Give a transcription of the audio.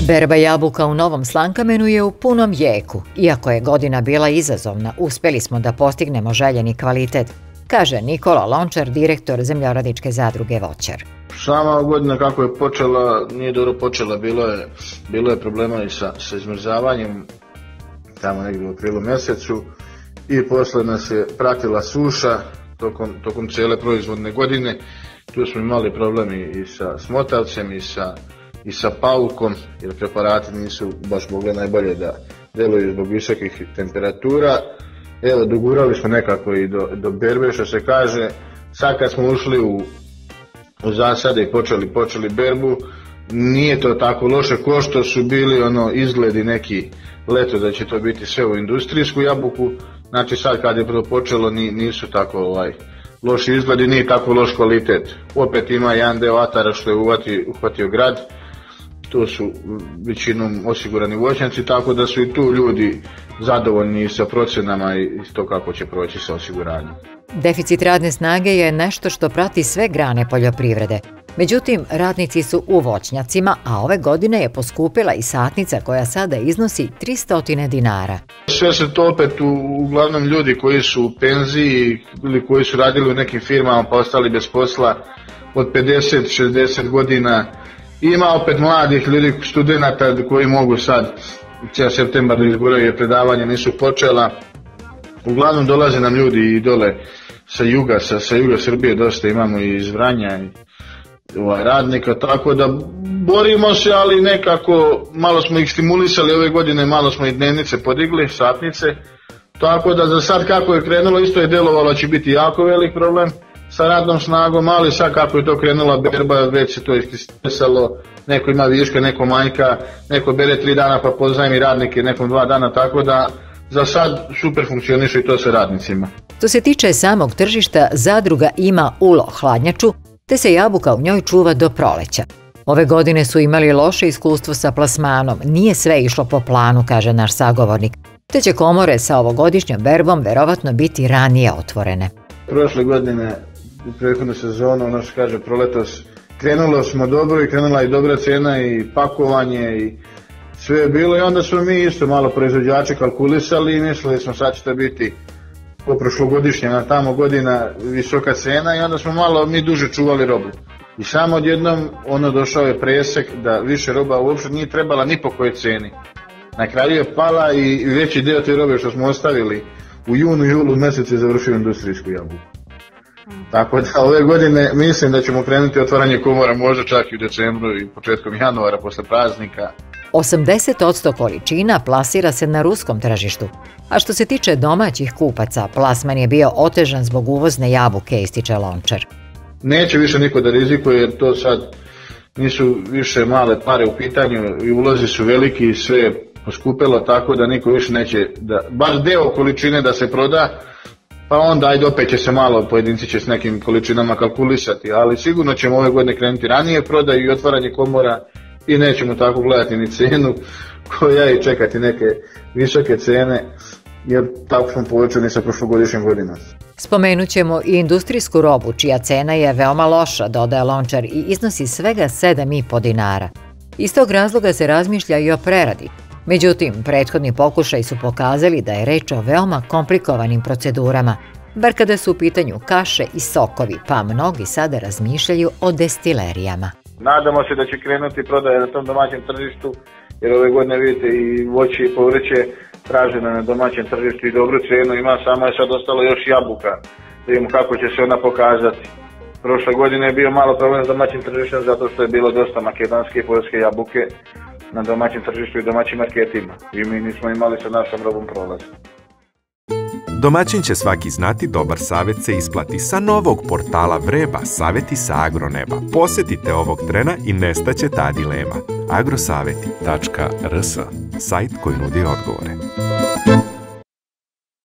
Berba jabuka u Novom Slankamenu je u punom jeku. Iako je godina bila izazovna, uspjeli smo da postignemo željeni kvalitet, kaže Nikola Lončar, direktor zemljoradničke zadruge Voćar. Sama godina kako je počela, nije dobro počela, bilo je problema i sa izmrzavanjem, tamo negdje u aprilu mjesecu, i posle nas je pratila suša tokom cijele proizvodne godine. Tu smo imali problemi i sa smotavcem i sa paukom, jer preparati nisu baš mogli najbolje da deluju zbog visokih temperatura. Evo, dogurali smo nekako i do berbe, što se kaže. Sad kad smo ušli u zasade i počeli berbu, nije to tako loše ko što su bili izgledi neki leto da će to biti sve u industrijsku jabuku. Znači sad kad je prvo počelo nisu tako loši izgledi, nije tako loš kvalitet. Opet ima jedan deo atara što je uhvatio grad, to su većinom osigurani voćnjaci, tako da su i tu ljudi zadovoljni sa procenama i to kako će proći sa osiguranjem. Deficit radne snage je nešto što prati sve grane poljoprivrede. Međutim, radnici su u voćnjacima, a ove godine je poskupila i satnica koja sada iznosi 300 dinara. Sve se to opet uglavnom ljudi koji su u penziji ili koji su radili u nekim firmama pa ostali bez posla od 50-60 godina. Ima opet mladih ljudi, studenata koji mogu sad, cijel septembar da izguraju jer predavanja nisu počela. Uglavnom dolaze nam ljudi i dole sa juga Srbije, dosta imamo i iz Vranja i radnika, tako da borimo se, ali nekako malo smo ih stimulisali ove godine, malo smo i dnevnice podigli, satnice, tako da za sad kako je krenulo isto je djelovalo će biti jako velik problem sa radnom snagom, ali sad kako je to krenula berba, već se to istisalo, neko ima viška, neko manjka, neko bere 3 dana pa pozajmi radnike nekom 2 dana, tako da za sad super funkcioniše i to sa radnicima. Što se tiče samog tržišta, zadruga ima ULO hladnjaču, te se jabuka u njoj čuva do proleća. Ove godine su imali loše iskustvo sa plasmanom, nije sve išlo po planu, kaže naš sagovornik, te će komore sa ovogodišnjom berbom verovatno biti ranije otvorene. Prošle godine, u prethodnu sezonu, ono što kaže proletos, krenulo smo dobro i krenula i dobra cena i pakovanje i sve je bilo, i onda smo mi isto malo proizvođači kalkulisali i mislili smo sad će to biti po prošlogodišnje na tamo godina visoka cena, i onda smo malo mi duže čuvali robu. I samo odjednom došao je presek da više roba uopšte nije trebala ni po kojoj ceni. Na kraju je pala i veći dio te robe što smo ostavili u junu, julu mjesecu je završio industrijsku jabuku. Tako da ove godine mislim da ćemo krenuti otvaranje komora možda čak i u decembru i početkom januara posle praznika. 80% količina plasira se na ruskom tržištu, a što se tiče domaćih kupaca, plasman je bio otežan zbog uvozne jabuke, ističe Lončar. Neće više niko da rizikuje jer to sad nisu više male pare u pitanju i ulozi su veliki i sve je poskupelo, tako da niko više neće, bar deo količine da se proda, pa onda ajde opet će se malo, pojedinci će s nekim količinama kalkulisati, ali sigurno ćemo ove godine krenuti ranije prodaju i otvaranje komora i nećemo tako gledati ni cenu koja i čekati neke visoke cene, jer tako smo povećani sa prošlogodišnjom godinom. Spomenut ćemo i industrijsku robu, čija cena je veoma loša, dodaje Lončar, i iznosi svega 7,5 dinara. Iz tog razloga se razmišlja i o preradi. Međutim, prethodni pokušaji su pokazali da je reč o veoma komplikovanim procedurama, bar kada su u pitanju kaše i sokovi, pa mnogi sada razmišljaju o destilerijama. Nadamo se da će krenuti prodaja na tom domaćem tržištu, jer ove godine vidite i voće i povrće traženo na domaćem tržištu i dobru cenu ima, samo je sad ostalo još jabuka, da vidimo kako će se ona pokazati. Prošle godine je bio malo problem s domaćim tržištem zato što je bilo dosta makedonske i poljske jabuke na domaćem tržištu i domaćim marketima i mi nismo imali sa našom robom prolaz. Domaćin će svaki znati, dobar savjet se isplati. Sa novog portala Vreba, savjeti sa agroneba. Posjetite ovog trena i nestaće ta dilema. agrosavjeti.rs, sajt koji nudi odgovore.